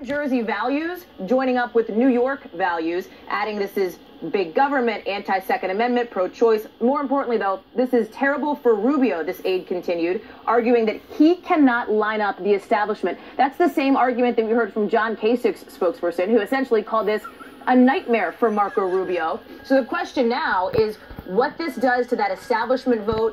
Jersey values joining up with New York values, adding this is big government, anti-Second Amendment, pro-choice. More importantly, though, this is terrible for Rubio, this aide continued, arguing that he cannot line up the establishment. That's the same argument that we heard from John Kasich's spokesperson, who essentially called this a nightmare for Marco Rubio. So the question now is what this does to that establishment vote